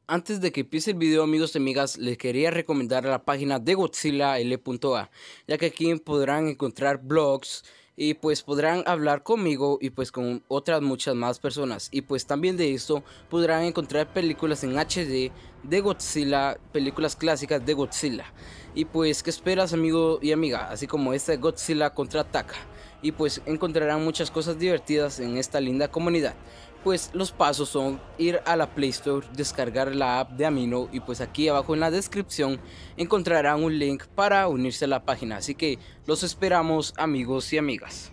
Antes de que empiece el video, amigos y amigas, les quería recomendar la página de Godzilla L.A, ya que aquí podrán encontrar blogs y pues podrán hablar conmigo y pues con otras muchas más personas. Y pues también de esto podrán encontrar películas en HD de Godzilla, películas clásicas de Godzilla. Y pues, ¿qué esperas, amigo y amiga? Así como esta de Godzilla contraataca. Y pues encontrarán muchas cosas divertidas en esta linda comunidad. Pues los pasos son ir a la Play Store, descargar la app de Amino y pues aquí abajo en la descripción encontrarán un link para unirse a la página, así que los esperamos, amigos y amigas.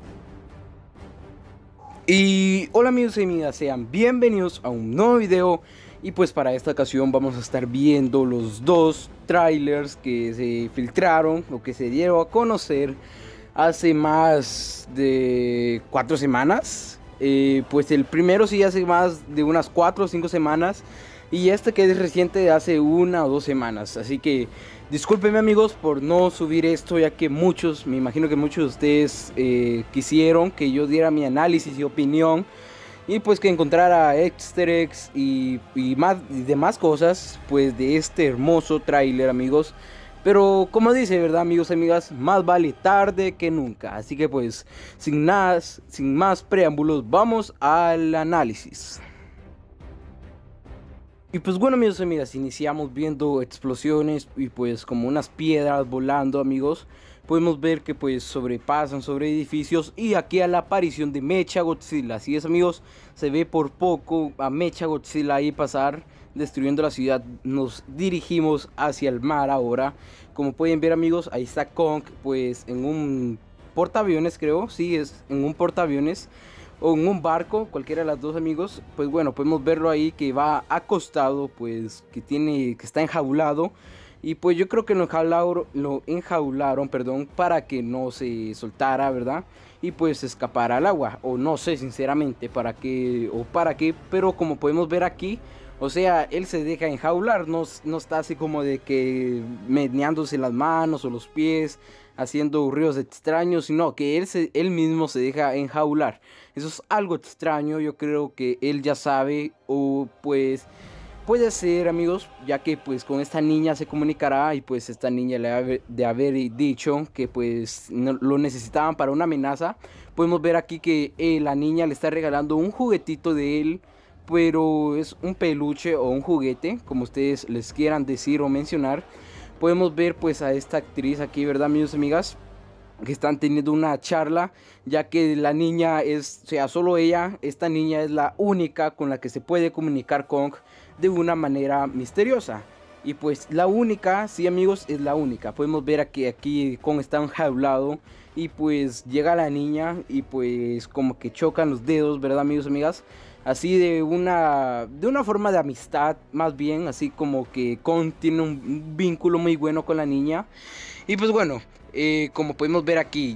Y hola amigos y amigas, sean bienvenidos a un nuevo video. Y pues para esta ocasión vamos a estar viendo los dos trailers que se filtraron o que se dieron a conocer hace más de 4 semanas. Pues el primero sí hace más de unas 4 o 5 semanas. Y este que es reciente de hace 1 o 2 semanas. Así que discúlpenme, amigos, por no subir esto, ya que muchos, me imagino que muchos de ustedes quisieron que yo diera mi análisis y opinión. Y pues que encontrara easter eggs y demás cosas pues de este hermoso tráiler, amigos. Pero como dice, ¿verdad, amigos y amigas? Más vale tarde que nunca. Así que pues sin más preámbulos, vamos al análisis. Y pues bueno, amigos y amigas, iniciamos viendo explosiones y pues como unas piedras volando, amigos. Podemos ver que pues sobrepasan sobre edificios y aquí a la aparición de Mecha Godzilla. Así es, amigos, se ve por poco a Mecha Godzilla ahí pasar, destruyendo la ciudad. Nos dirigimos hacia el mar ahora. Como pueden ver, amigos, ahí está Kong pues en un portaaviones, creo. Sí, es en un portaaviones o en un barco, cualquiera de las dos, amigos. Pues bueno, podemos verlo ahí que va acostado, pues que está enjaulado. Y pues yo creo que lo enjaularon, perdón, para que no se soltara, ¿verdad? Y pues escapara al agua, o no sé sinceramente para qué, pero como podemos ver aquí, o sea, él se deja enjaular, no está así como de que meneándose las manos o los pies, haciendo ruidos extraños, sino que él mismo se deja enjaular. Eso es algo extraño, yo creo que él ya sabe, o pues puede ser, amigos, ya que pues con esta niña se comunicará y pues esta niña le ha de haber dicho que pues lo necesitaban para una amenaza. Podemos ver aquí que la niña le está regalando un juguetito de él, pero es un peluche o un juguete, como ustedes les quieran decir o mencionar. Podemos ver pues a esta actriz aquí, ¿verdad, amigos y amigas? Que están teniendo una charla, ya que la niña es, o sea, solo ella, esta niña es la única con la que se puede comunicar Kong de una manera misteriosa. Y pues la única, sí, amigos, es la única. Podemos ver aquí Kong está enjaulado y pues llega la niña y pues como que chocan los dedos, ¿verdad, amigos y amigas? Así de una forma de amistad, más bien, así como que Kong tiene un vínculo muy bueno con la niña. Y pues bueno, como podemos ver aquí,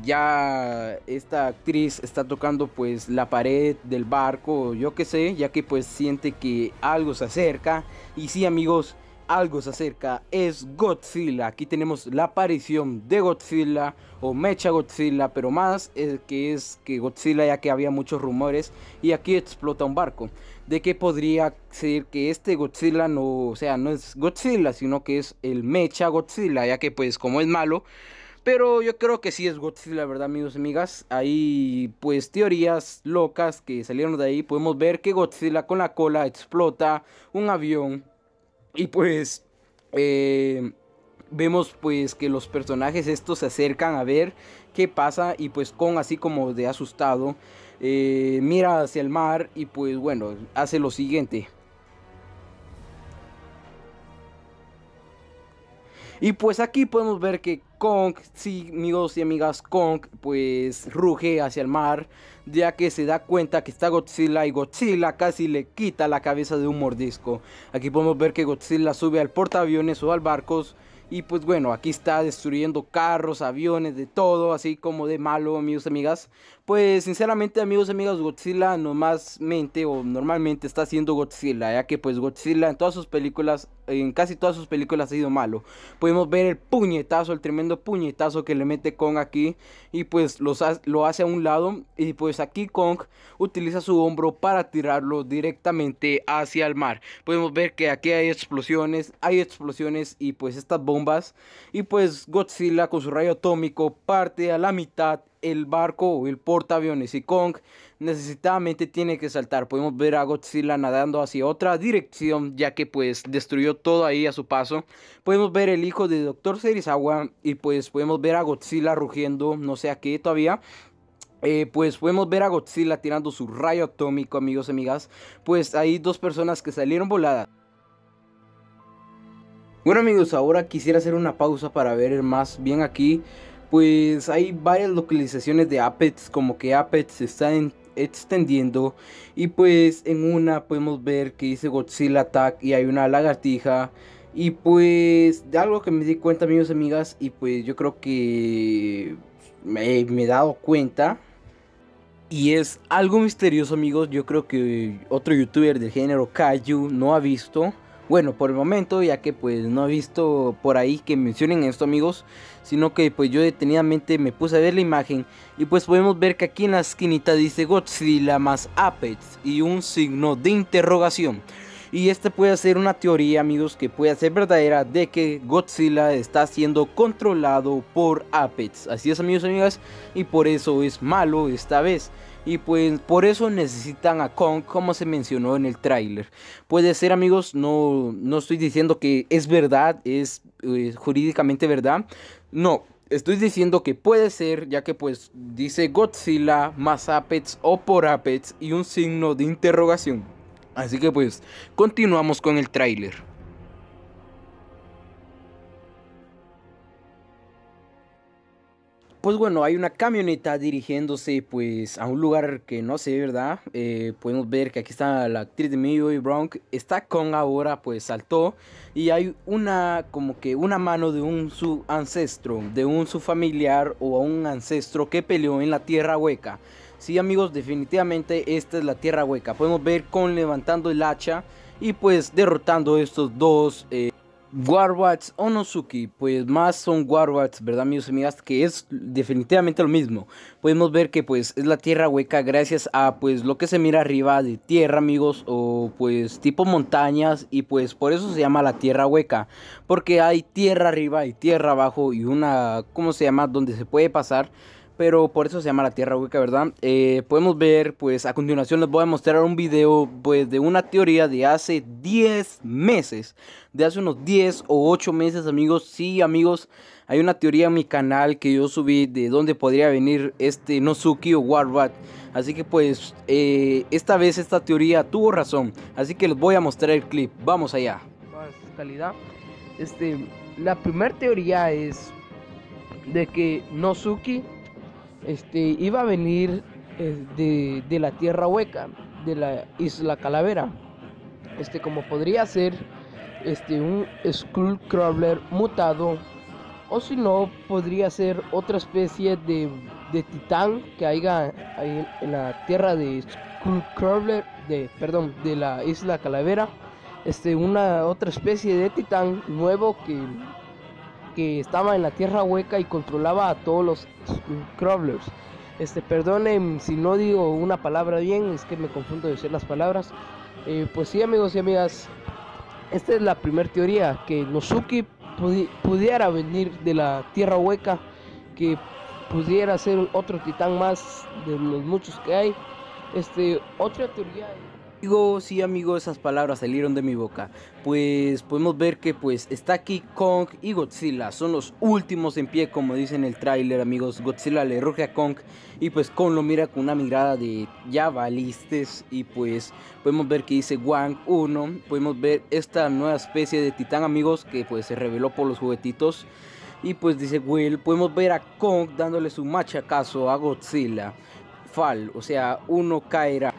ya esta actriz está tocando pues la pared del barco, yo que sé, ya que pues siente que algo se acerca. Y sí, amigos, algo se acerca, es Godzilla. Aquí tenemos la aparición de Godzilla o Mecha Godzilla, pero más es que Godzilla, ya que había muchos rumores y aquí explota un barco. De que podría ser que este Godzilla no, o sea, no es Godzilla, sino que es el Mecha Godzilla, ya que pues como es malo. Pero yo creo que sí es Godzilla, ¿verdad, amigos y amigas? Hay pues teorías locas que salieron de ahí. Podemos ver que Godzilla con la cola explota un avión. Y pues vemos pues que los personajes estos se acercan a ver qué pasa. Y pues Kong, así como de asustado, mira hacia el mar y pues bueno, hace lo siguiente. Y pues aquí podemos ver que Kong, sí, amigos y amigas, Kong pues ruge hacia el mar, ya que se da cuenta que está Godzilla y Godzilla casi le quita la cabeza de un mordisco. Aquí podemos ver que Godzilla sube al portaaviones o al barco y pues bueno, aquí está destruyendo carros, aviones, de todo, así como de malo, amigos y amigas. Pues sinceramente amigos y amigas, Godzilla normalmente está haciendo Godzilla, ya que pues Godzilla en todas sus películas, en casi todas sus películas ha sido malo. Podemos ver el puñetazo, el tremendo puñetazo que le mete Kong aquí y pues lo hace a un lado, y pues aquí Kong utiliza su hombro para tirarlo directamente hacia el mar. Podemos ver que aquí hay explosiones y pues estas bombas, y pues Godzilla con su rayo atómico parte a la mitad el barco o el portaaviones, y Kong necesitadamente tiene que saltar. Podemos ver a Godzilla nadando hacia otra dirección, ya que pues destruyó todo ahí a su paso. Podemos ver el hijo de Dr. Serizawa y pues podemos ver a Godzilla rugiendo, no sé a qué todavía. Pues podemos ver a Godzilla tirando su rayo atómico, amigos y amigas. Pues hay dos personas que salieron voladas. Bueno amigos, ahora quisiera hacer una pausa para ver más bien aquí. Pues hay varias localizaciones de Apex, como que Apex se está extendiendo. Y pues en una podemos ver que dice Godzilla Attack y hay una lagartija. Y pues de algo que me di cuenta amigos y amigas, y pues yo creo que me he dado cuenta. Y es algo misterioso amigos, yo creo que otro youtuber del género Kaiju no ha visto. Bueno, por el momento, ya que pues no he visto por ahí que mencionen esto amigos, sino que pues yo detenidamente me puse a ver la imagen y pues podemos ver que aquí en la esquinita dice Godzilla más Apex y un signo de interrogación. Y esta puede ser una teoría amigos que puede ser verdadera, de que Godzilla está siendo controlado por Apex. Así es amigos y amigas, y por eso es malo esta vez. Y pues por eso necesitan a Kong, como se mencionó en el tráiler. Puede ser amigos, no estoy diciendo que es verdad, es jurídicamente verdad. No, estoy diciendo que puede ser, ya que pues dice Godzilla más Apex o por Apex y un signo de interrogación. Así que pues continuamos con el tráiler. Pues bueno, hay una camioneta dirigiéndose pues a un lugar que no sé, ¿verdad? Podemos ver que aquí está la actriz de Millie Brown. Está Kong ahora, pues saltó. Y hay como que una mano de su ancestro, de su familiar o un ancestro que peleó en la Tierra Hueca. Sí amigos, definitivamente esta es la Tierra Hueca. Podemos ver Kong levantando el hacha y pues derrotando estos dos Warbats Onosuki, pues más son Warbats, ¿verdad amigos y amigas? Que es definitivamente lo mismo. Podemos ver que pues es la Tierra Hueca gracias a pues lo que se mira arriba de tierra amigos, o pues tipo montañas, y pues por eso se llama la Tierra Hueca, porque hay tierra arriba y tierra abajo y una, ¿cómo se llama? Donde se puede pasar. Pero por eso se llama la Tierra Hueca, ¿verdad? Podemos ver, pues a continuación les voy a mostrar un video pues de una teoría de hace 10 meses. De hace unos 10 o 8 meses, amigos. Sí, amigos, hay una teoría en mi canal que yo subí de dónde podría venir este Nosuki o Warbat. Así que pues esta vez esta teoría tuvo razón. Así que les voy a mostrar el clip. Vamos allá. Más calidad. La primera teoría es de que Nosuki iba a venir de la Tierra Hueca, de la Isla Calavera. Como podría ser un Skullcrawler mutado, o si no, podría ser otra especie de titán que haya ahí en la Tierra de Skullcrawler, de la Isla Calavera. Una otra especie de titán nuevo que estaba en la Tierra Hueca y controlaba a todos los Crawlers. Perdonen si no digo una palabra bien, es que me confundo de decir las palabras. Pues sí amigos y amigas, esta es la primera teoría, que Nosuki pudiera venir de la Tierra Hueca, que pudiera ser otro titán más de los muchos que hay. Otra teoría. Sí amigo, esas palabras salieron de mi boca. Pues podemos ver que pues está aquí Kong y Godzilla. Son los últimos en pie, como dice en el tráiler amigos. Godzilla le ruge a Kong y pues Kong lo mira con una mirada de ya valistes. Y pues podemos ver que dice Wang 1. Podemos ver esta nueva especie de titán amigos, que pues se reveló por los juguetitos. Y pues dice Will. Podemos ver a Kong dándole su machacazo a Godzilla. Fall, o sea, uno caerá.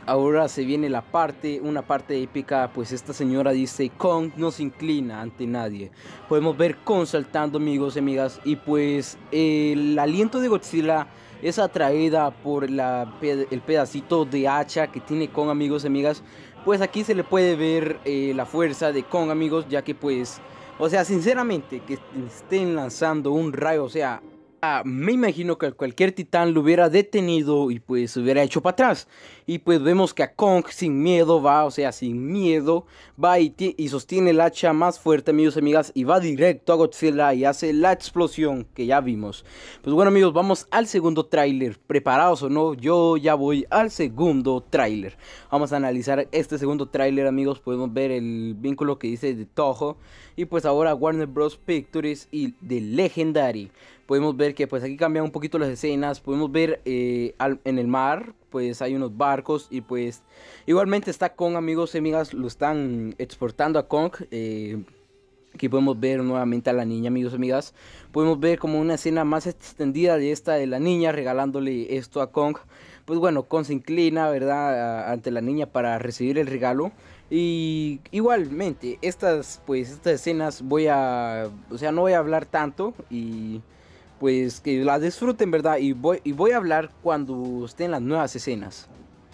ahora se viene una parte épica, pues esta señora dice: Kong no se inclina ante nadie. Podemos ver Kong saltando, amigos y amigas, y pues el aliento de Godzilla es atraída por el pedacito de hacha que tiene Kong, amigos y amigas. Pues aquí se le puede ver la fuerza de Kong, amigos, ya que pues, o sea, sinceramente, que estén lanzando un rayo, o sea, me imagino que cualquier titán lo hubiera detenido y pues se hubiera hecho para atrás. Y pues vemos que a Kong sin miedo va, o sea, sin miedo, va y sostiene el hacha más fuerte, amigos y amigas, y va directo a Godzilla y hace la explosión que ya vimos. Pues bueno, amigos, vamos al segundo tráiler. ¿Preparados o no? Yo ya voy al segundo tráiler. Vamos a analizar este segundo tráiler, amigos. Podemos ver el vínculo que dice de Toho y pues ahora Warner Bros. Pictures y de Legendary. Podemos ver que pues aquí cambian un poquito las escenas. Podemos ver en el mar, pues hay unos barcos y pues igualmente está Kong, amigos y amigas. Lo están exportando a Kong. Aquí podemos ver nuevamente a la niña, amigos y amigas. Podemos ver como una escena más extendida de esta de la niña regalándole esto a Kong. Pues bueno, Kong se inclina, ¿verdad?, ante la niña para recibir el regalo. Y igualmente, estas escenas no voy a hablar tanto y pues que las disfruten, ¿verdad? Y voy a hablar cuando estén las nuevas escenas.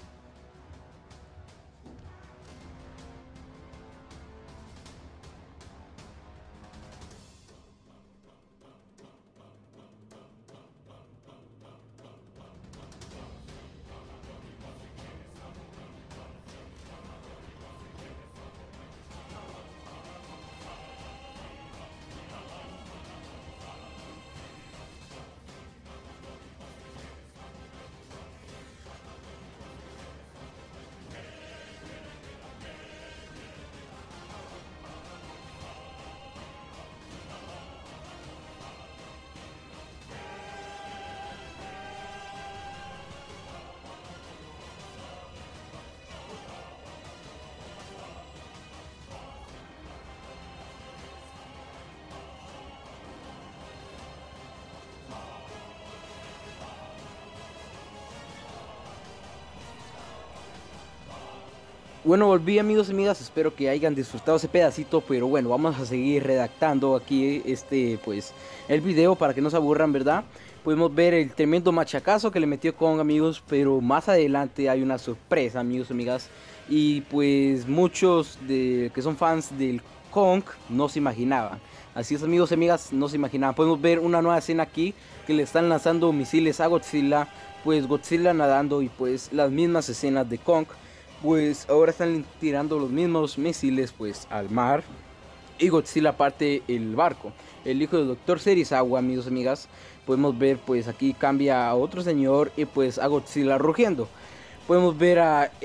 Bueno, volví, amigos y amigas, espero que hayan disfrutado ese pedacito, pero bueno, vamos a seguir redactando aquí el video para que no se aburran, ¿verdad? Podemos ver el tremendo machacazo que le metió Kong, amigos, pero más adelante hay una sorpresa, amigos y amigas, y pues muchos que son fans del Kong no se imaginaban. Así es, amigos y amigas, no se imaginaban. Podemos ver una nueva escena aquí que le están lanzando misiles a Godzilla, pues Godzilla nadando y pues las mismas escenas de Kong. Pues ahora están tirando los mismos misiles pues al mar y Godzilla parte el barco. El hijo del Dr. Serizawa, amigos y amigas, podemos ver pues aquí cambia a otro señor y pues a Godzilla rugiendo. Podemos ver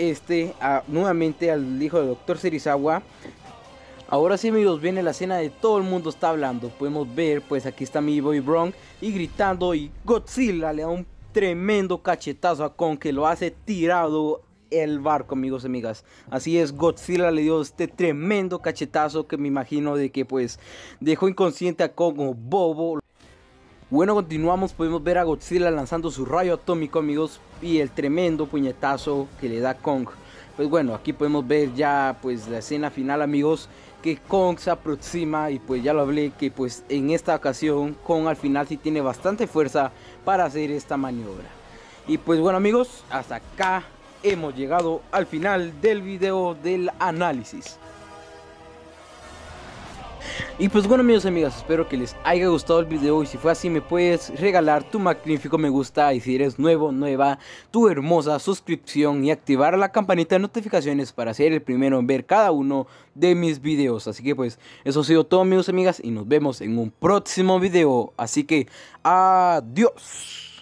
nuevamente al hijo del Dr. Serizawa. Ahora sí, amigos, viene la escena de todo el mundo está hablando. Podemos ver pues aquí está mi Boy Brown y gritando y Godzilla le da un tremendo cachetazo a Kong que lo hace tirado el barco, amigos y amigas. Así es, Godzilla le dio este tremendo cachetazo que me imagino de que pues dejó inconsciente a Kong como bobo. Bueno, continuamos, podemos ver a Godzilla lanzando su rayo atómico, amigos, y el tremendo puñetazo que le da Kong. Pues bueno, aquí podemos ver ya pues la escena final, amigos, que Kong se aproxima y pues ya lo hablé que pues en esta ocasión Kong al final sí tiene bastante fuerza para hacer esta maniobra. Y pues bueno, amigos, hasta acá hemos llegado al final del video del análisis. Y pues bueno, amigos y amigas, espero que les haya gustado el video y si fue así me puedes regalar tu magnífico me gusta y si eres nuevo, nueva, tu hermosa suscripción y activar la campanita de notificaciones para ser el primero en ver cada uno de mis videos. Así que pues eso ha sido todo, amigos y amigas, y nos vemos en un próximo video. Así que adiós.